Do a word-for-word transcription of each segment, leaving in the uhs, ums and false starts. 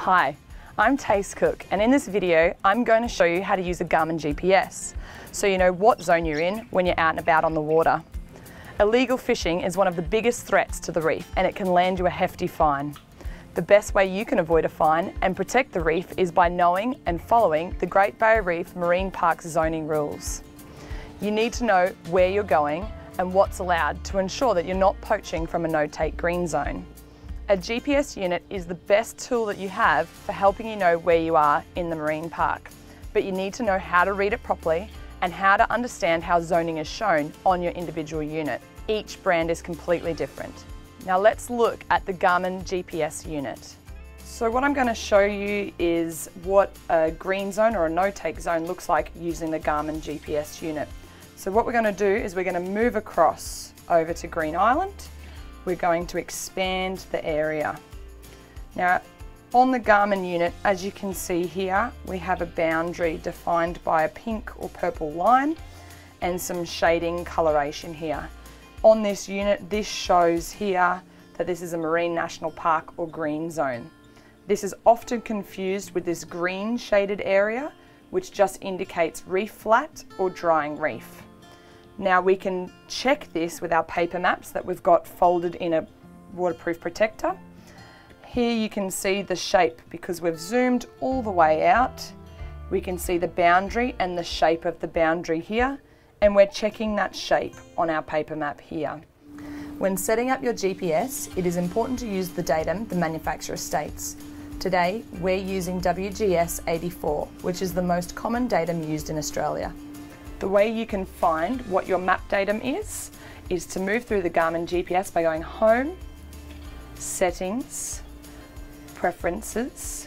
Hi, I'm Taste Cook, and in this video I'm going to show you how to use a Garmin G P S so you know what zone you're in when you're out and about on the water. Illegal fishing is one of the biggest threats to the reef, and it can land you a hefty fine. The best way you can avoid a fine and protect the reef is by knowing and following the Great Barrier Reef Marine Park's zoning rules. You need to know where you're going and what's allowed to ensure that you're not poaching from a no-take green zone. A G P S unit is the best tool that you have for helping you know where you are in the marine park, but you need to know how to read it properly and how to understand how zoning is shown on your individual unit. Each brand is completely different. Now let's look at the Garmin G P S unit. So what I'm going to show you is what a green zone or a no-take zone looks like using the Garmin G P S unit. So what we're going to do is we're going to move across over to Green Island. We're going to expand the area. Now on the Garmin unit, as you can see here, we have a boundary defined by a pink or purple line and some shading coloration here. On this unit, this shows here that this is a marine national park or green zone. This is often confused with this green shaded area, which just indicates reef flat or drying reef. Now we can check this with our paper maps that we've got folded in a waterproof protector. Here you can see the shape because we've zoomed all the way out. We can see the boundary and the shape of the boundary here, and we're checking that shape on our paper map here. When setting up your G P S, it is important to use the datum the manufacturer states. Today, we're using W G S eighty-four, which is the most common datum used in Australia. The way you can find what your map datum is, is to move through the Garmin G P S by going Home, Settings, Preferences,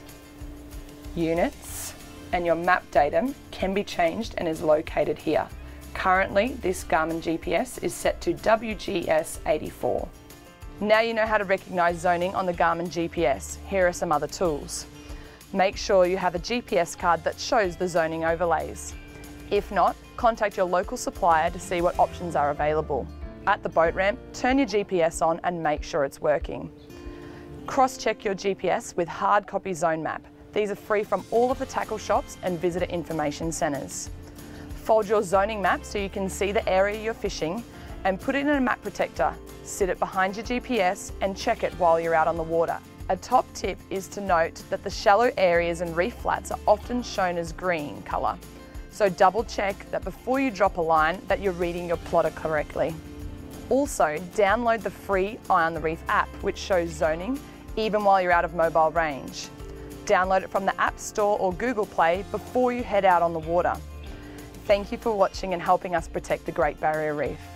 Units, and your map datum can be changed and is located here. Currently, this Garmin G P S is set to W G S eighty-four. Now you know how to recognise zoning on the Garmin G P S. Here are some other tools. Make sure you have a G P S card that shows the zoning overlays. If not, contact your local supplier to see what options are available. At the boat ramp, turn your G P S on and make sure it's working. Cross-check your G P S with hard copy zone map. These are free from all of the tackle shops and visitor information centres. Fold your zoning map so you can see the area you're fishing and put it in a map protector. Sit it behind your G P S and check it while you're out on the water. A top tip is to note that the shallow areas and reef flats are often shown as green colour. So double check that before you drop a line that you're reading your plotter correctly. Also, download the free Eye on the Reef app, which shows zoning even while you're out of mobile range. Download it from the App Store or Google Play before you head out on the water. Thank you for watching and helping us protect the Great Barrier Reef.